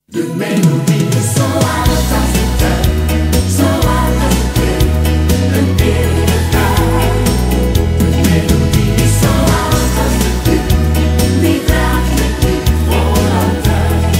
De melodie is zo oud als de tijd, zo oud als het licht, een eeuwigheid. De melodie is zo oud als de wind, die draagt het licht voor altijd.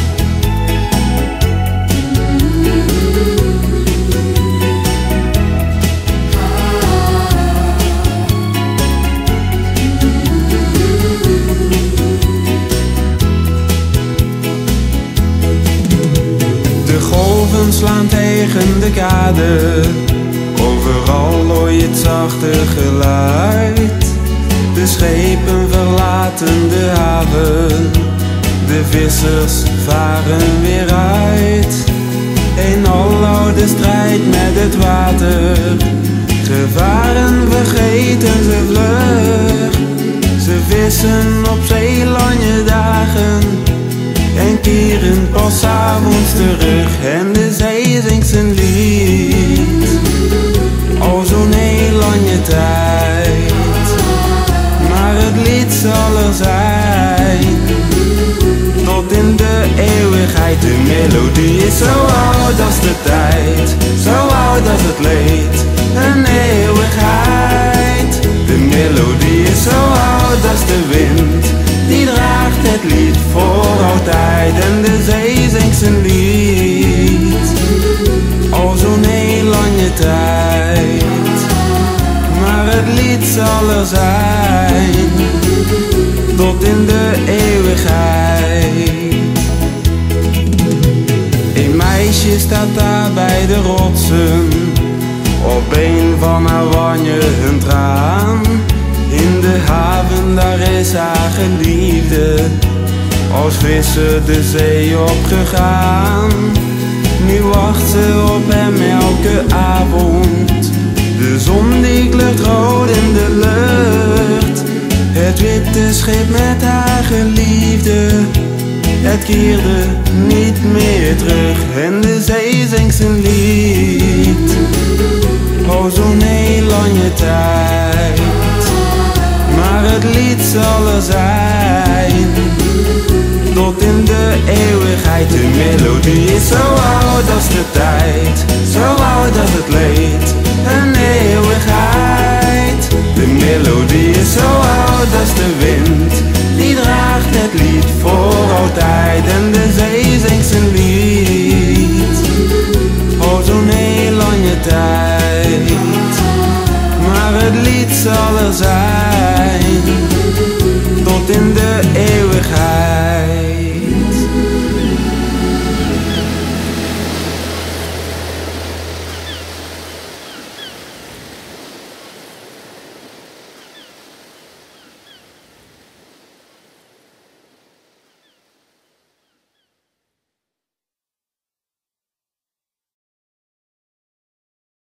De golven slaan tegen de kade, overal hoor je het zachte geluid. De schepen verlaten de haven, de vissers varen weer uit. Een aloude strijd met het water, gevaren vergeten ze vlug. Ze vissen op zeelanje dagen en keren pas 's avonds terug. En de zee zingt zijn lied, al zo'n heel lange tijd. Maar het lied zal er zijn, tot in de eeuwigheid. De melodie is zo oud als de tijd, zo oud als het leed, een eeuwigheid. De melodie is zo oud als de wind, die draagt het lied voor altijd. En de zee zingt zijn lied, al zo'n heel lange tijd. Maar het lied zal er zijn, tot in de eeuwigheid. Een meisje staat daar bij de rotsen, op een van haar wangen een traan. In de haven daar is haar geliefde, als visser de zee opgegaan. Nu wacht ze op hem elke avond, de zon die kleurt rood in de lucht. Het witte schip met haar geliefde, het keerde niet meer terug. En de zee zingt zijn lied, al zo'n heel lange tijd. Maar het lied zal er zijn, tot in de eeuwigheid.